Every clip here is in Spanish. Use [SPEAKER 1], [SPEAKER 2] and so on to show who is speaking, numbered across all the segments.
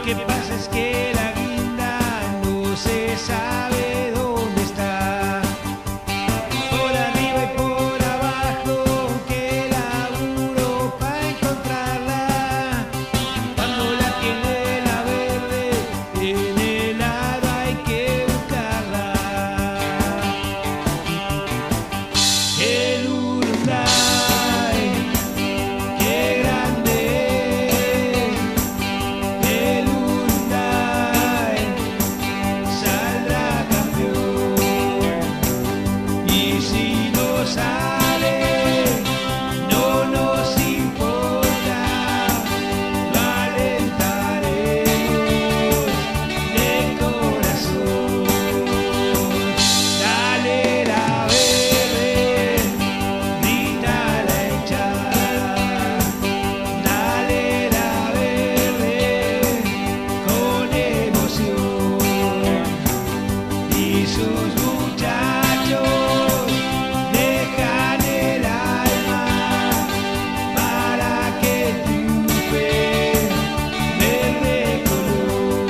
[SPEAKER 1] que pasa es que la guinda no se sabe dónde está. Por arriba y por abajo, que laburo para encontrarla. Cuando la tiene la verde, en el lado hay que buscarla. El Urunday, qué grande es. El Urunday saldrá campeón. Y si no sale, no nos importa, lo alentaremos de corazón. Dale la verde, grita la hinchada. Dale la verde con emoción. Y sus muchachos dejan el alma para que triunfe verde color.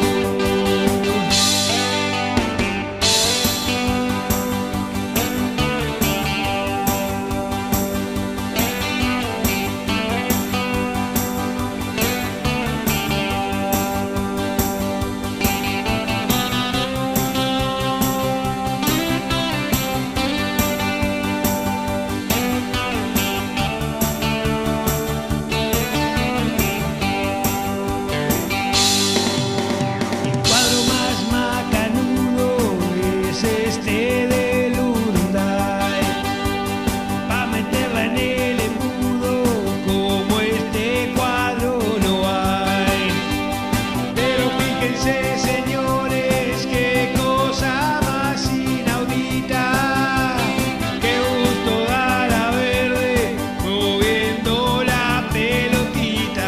[SPEAKER 1] El cuadro más macanudo es este del Urunday, pa' meterla en el embudo, como este cuadro no hay. Pero fíjense, señores, qué cosa más inaudita, qué gusto da la verde moviendo la pelotita.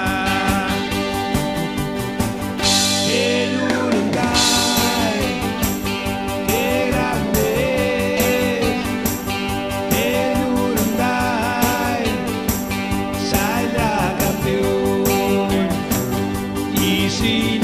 [SPEAKER 1] El Urunday, qué grande es. El Urunday saldrá campeón. Y si